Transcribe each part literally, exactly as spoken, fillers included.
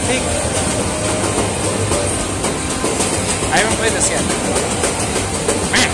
PinqPiq. I haven't played this yet. Man.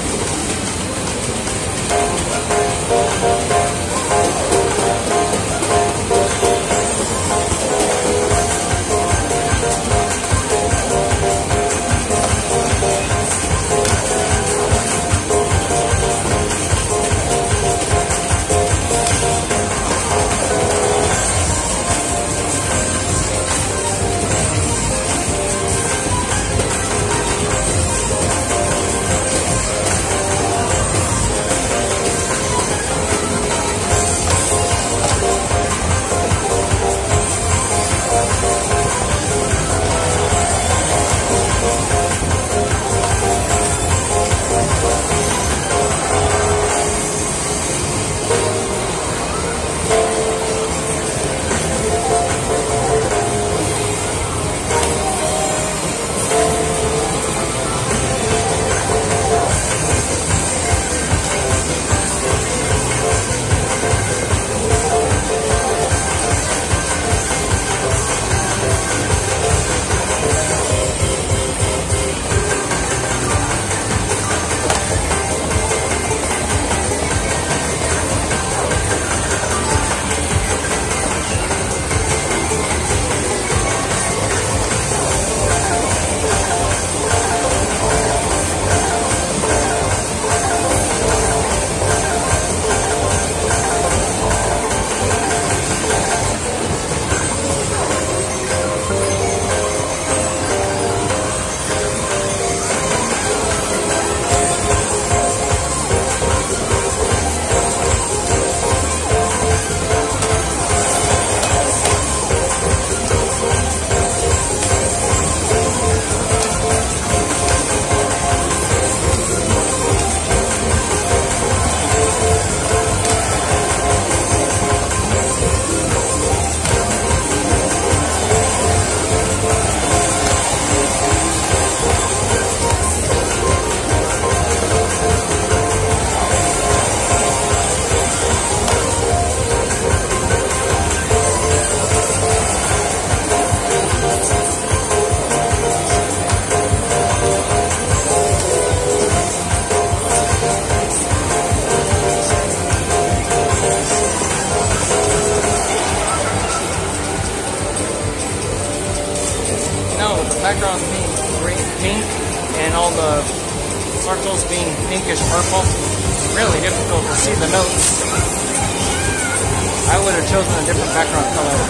Background being green, pink, and all the circles being pinkish purple. Really difficult to see the notes. I would have chosen a different background color.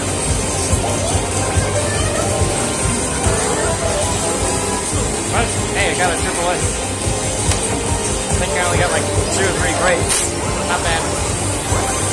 But hey, I got a triple S. I think I only got like two or three grades. Not bad.